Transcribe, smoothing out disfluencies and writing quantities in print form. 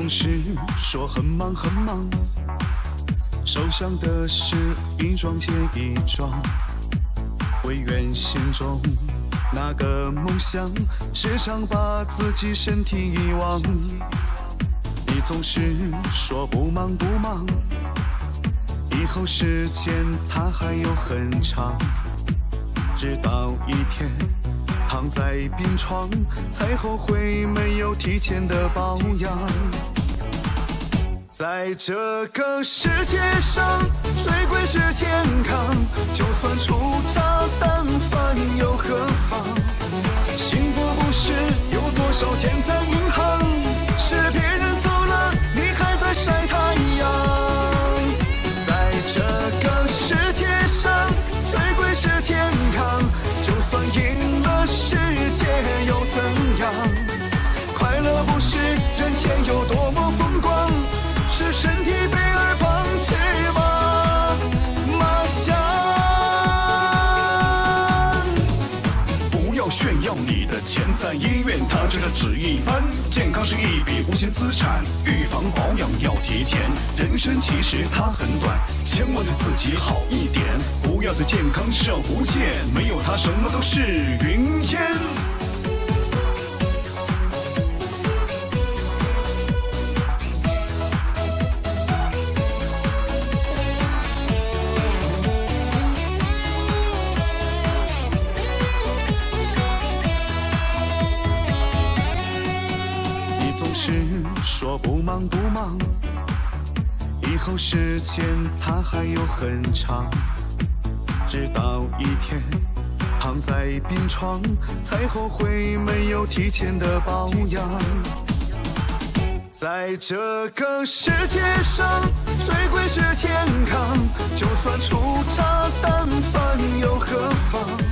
是说很忙很忙，手上的事一桩接一桩，唯愿心中那个梦想，时常把自己身体遗忘。你总是说不忙不忙，以后时间它还有很长，直到一天躺在病床，才后悔没有提前的保养。在这个世界上，最贵是健康，就算粗茶淡饭又何妨？幸福不是有多少钱在银行，是别人走了，你还在晒太阳。在这个世界上，最贵是健康，就算赢了世界又怎样？快乐不是人前有多么风光，是身体被耳旁翅膀麻香。不要炫耀你的钱，在医院它真的只一般。健康是一笔无形资产，预防保养要提前。人生其实它很短，千万对自己好一点，不要对健康视而不见，没有它什么都是云烟。说不忙不忙，以后时间它还有很长，直到一天躺在病床，才后悔没有提前的保养。在这个世界上，最贵是健康，就算粗茶淡饭又何妨？